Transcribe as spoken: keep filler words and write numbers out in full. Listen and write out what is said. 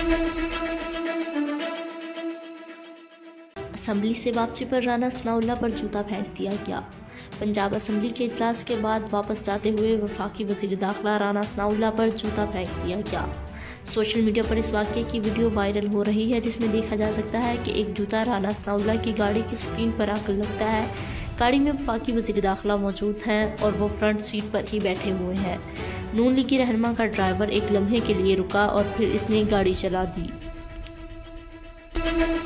Assembly से वापसी पर राणा सनाउल्लाह पर जूता फेंक दिया गया। पंजाब असेंबली के इजलास के बाद वापस जाते हुए वफाकी वज़ीर दाखिला राणा सनाउल्लाह पर जूता फेंक दिया गया। सोशल मीडिया पर इस वाक़ये की वीडियो वायरल हो रही है, जिसमें देखा जा सकता है कि एक जूता राणा सनाउल्लाह की गाड़ी की स्क्रीन पर आकर लगता है। गाड़ी में वफाकी वज़ीर दाखिला मौजूद हैं और वो फ्रंट सीट पर ही बैठे हुए हैं। नून लीगी रहनुमा का ड्राइवर एक लम्हे के लिए रुका और फिर इसने गाड़ी चला दी।